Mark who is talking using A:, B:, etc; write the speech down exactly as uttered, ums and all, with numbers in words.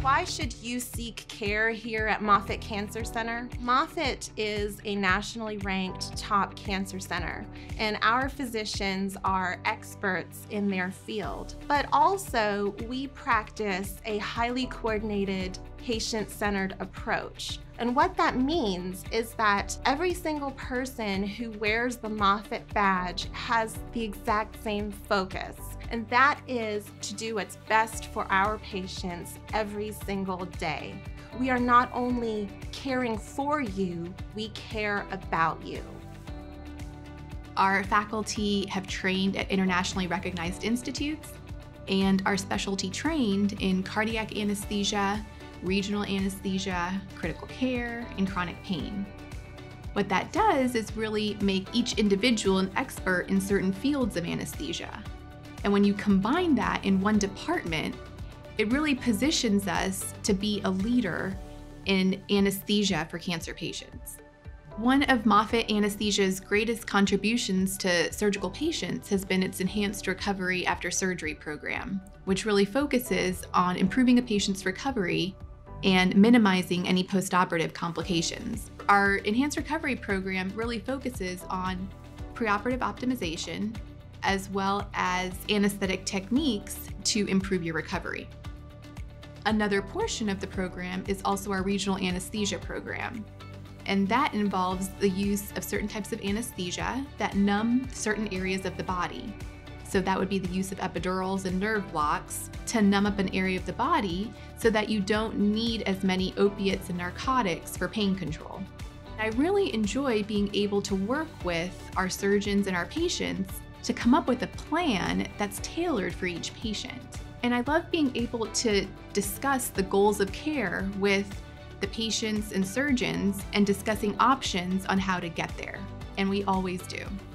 A: Why should you seek care here at Moffitt Cancer Center? Moffitt is a nationally ranked top cancer center, and our physicians are experts in their field. But also, we practice a highly coordinated, patient-centered approach. And what that means is that every single person who wears the Moffitt badge has the exact same focus, and that is to do what's best for our patients every single day. We are not only caring for you, we care about you.
B: Our faculty have trained at internationally recognized institutes and are specialty trained in cardiac anesthesia, regional anesthesia, critical care, and chronic pain. What that does is really make each individual an expert in certain fields of anesthesia. And when you combine that in one department, it really positions us to be a leader in anesthesia for cancer patients. One of Moffitt Anesthesia's greatest contributions to surgical patients has been its Enhanced Recovery After Surgery program, which really focuses on improving a patient's recovery and minimizing any postoperative complications. Our Enhanced Recovery program really focuses on preoperative optimization as well as anesthetic techniques to improve your recovery. Another portion of the program is also our regional anesthesia program, and that involves the use of certain types of anesthesia that numb certain areas of the body. So that would be the use of epidurals and nerve blocks to numb up an area of the body so that you don't need as many opiates and narcotics for pain control. I really enjoy being able to work with our surgeons and our patients to come up with a plan that's tailored for each patient. And I love being able to discuss the goals of care with the patients and surgeons and discussing options on how to get there. And we always do.